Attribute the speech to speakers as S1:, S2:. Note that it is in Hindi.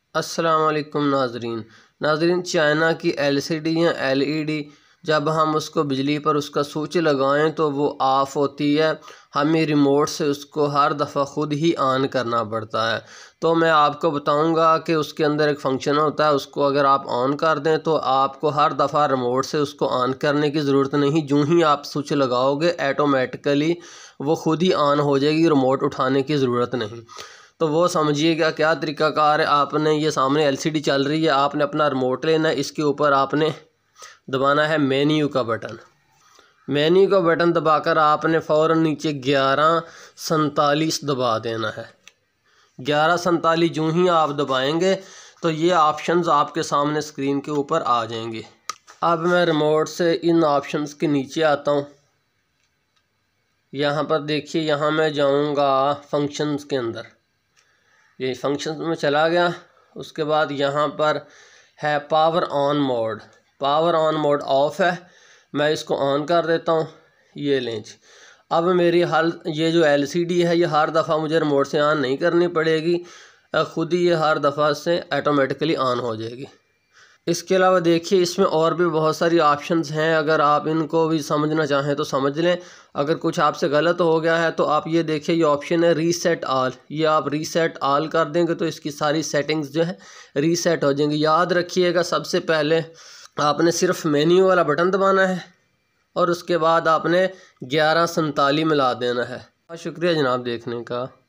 S1: अस्सलाम वालेकुम नाजरीन, चाइना की एलसीडी या एलईडी जब हम उसको बिजली पर उसका स्विच लगाएं तो वो ऑफ़ होती है। हमें रिमोट से उसको हर दफ़ा ख़ुद ही ऑन करना पड़ता है। तो मैं आपको बताऊंगा कि उसके अंदर एक फ़ंक्शन होता है, उसको अगर आप ऑन कर दें तो आपको हर दफ़ा रिमोट से उसको ऑन करने की ज़रूरत नहीं। जो ही आप स्विच लगाओगे ऑटोमेटिकली वो ख़ुद ही ऑन हो जाएगी, रिमोट उठाने की ज़रूरत नहीं। तो वो समझिएगा क्या तरीक़ाकार है। आपने ये सामने एलसीडी चल रही है, आपने अपना रिमोट लेना है, इसके ऊपर आपने दबाना है मेन्यू का बटन। मेन्यू का बटन दबाकर आपने फ़ौरन नीचे 1147 दबा देना है। 1147 जो ही आप दबाएंगे तो ये ऑप्शंस आपके सामने स्क्रीन के ऊपर आ जाएंगे। अब मैं रिमोट से इन ऑप्शंस के नीचे आता हूँ। यहाँ पर देखिए, यहाँ मैं जाऊँगा फंक्शंस के अंदर, ये फंक्शंस में चला गया। उसके बाद यहाँ पर है power on mode. Power on mode off है, मैं इसको ऑन कर देता हूँ। ये लें जी, अब मेरी ये जो एलसीडी है ये हर दफ़ा मुझे रिमोट से ऑन नहीं करनी पड़ेगी, ख़ुद ही ये हर दफ़ा से ऑटोमेटिकली ऑन हो जाएगी। इसके अलावा देखिए, इसमें और भी बहुत सारी ऑप्शंस हैं, अगर आप इनको भी समझना चाहें तो समझ लें। अगर कुछ आपसे गलत हो गया है तो आप ये देखिए, ये ऑप्शन है रीसेट ऑल, ये आप रीसेट ऑल कर देंगे तो इसकी सारी सेटिंग्स जो है रीसेट हो जाएंगी। याद रखिएगा, सबसे पहले आपने सिर्फ मेन्यू वाला बटन दबाना है और उसके बाद आपने 1147 मिला देना है। शुक्रिया जनाब देखने का।